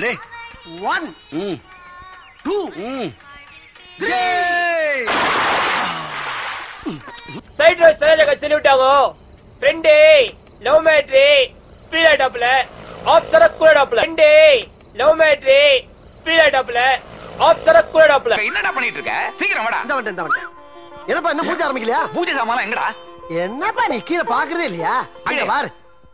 Ready 1 2 side rose சரஜா salute ஆகும் friend love மேட்ரி ஃபீல் ஆயிட்டாப்ல ஆஃப் சரக் கூடாப்ல ஃப்ரெண்ட் லவ் மேட்ரி ஃபீல் ஆயிட்டாப்ல ஆஃப் சரக் கூடாப்ல. என்னடா பண்ணிட்டு இருக்க? சீக்கிரம் வாடா. இந்த வந்துட்டேன். என்னப்பா இன்னும் பூஜை ஆரம்பிக்கலையா? பூஜை சாமான் எங்கடா? என்னப்பா நீ கீழ பாக்குறதே இல்லையா? அங்க பாரு.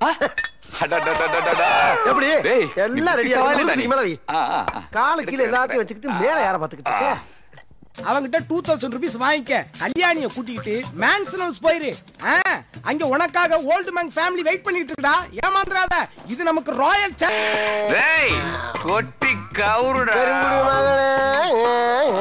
எப்படி எல்லாம் ரெடியா இருக்கு. மேல வை. காலு கீழ எல்லாத்தையும் வச்சுக்கிட்டு மேல யார பாத்துக்கிட்டு இருக்க? அவங்கிட்ட 2000 ரூபீஸ் வாங்கிக்க, கல்யாணிய கூட்டிக்கிட்டு மேன்சன் ஹவுஸ் போயிரு. அங்க உனக்காக ஓல்டு மேன் ஃபேமிலி வெயிட் பண்ணிட்டு இருக்கடா. ஏமாந்துறாத, இது நமக்கு ராயல் டேய் கொட்டி கவுருடா. மகளே